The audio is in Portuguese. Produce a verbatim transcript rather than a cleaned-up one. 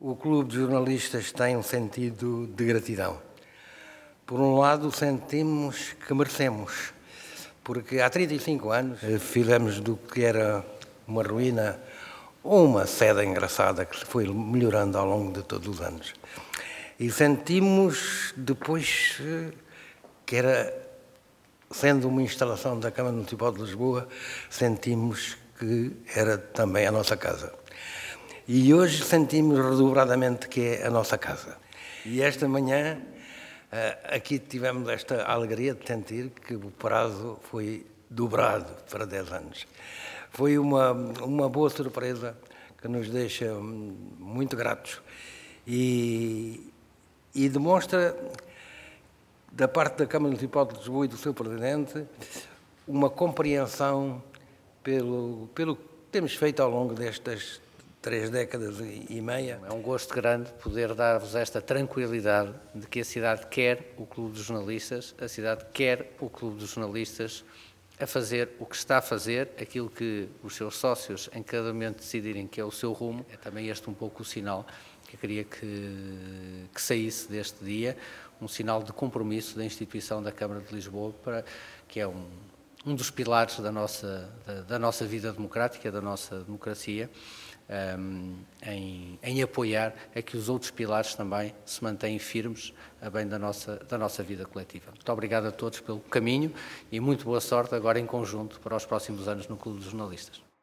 O Clube de Jornalistas tem um sentido de gratidão. Por um lado, sentimos que merecemos, porque há trinta e cinco anos fizemos do que era uma ruína uma sede engraçada que se foi melhorando ao longo de todos os anos. E sentimos depois que era, sendo uma instalação da Câmara Municipal de Lisboa, sentimos que era também a nossa casa. E hoje sentimos redobradamente que é a nossa casa. E esta manhã aqui tivemos esta alegria de sentir que o prazo foi dobrado para dez anos. Foi uma, uma boa surpresa que nos deixa muito gratos e, e demonstra, da parte da Câmara Municipal de Lisboa e do seu Presidente, uma compreensão pelo, pelo que temos feito ao longo destas três décadas e meia. É um gosto grande poder dar-vos esta tranquilidade de que a cidade quer o Clube dos Jornalistas, a cidade quer o Clube dos Jornalistas a fazer o que está a fazer, aquilo que os seus sócios em cada momento decidirem que é o seu rumo. É também este um pouco o sinal que eu queria que, que saísse deste dia, um sinal de compromisso da instituição da Câmara de Lisboa, para, que é um, um dos pilares da nossa, da, da nossa vida democrática, da nossa democracia, um, em, em apoiar a que os outros pilares também se mantenham firmes a bem da nossa, da nossa vida coletiva. Muito obrigado a todos pelo caminho e muito boa sorte agora em conjunto para os próximos anos no Clube dos Jornalistas.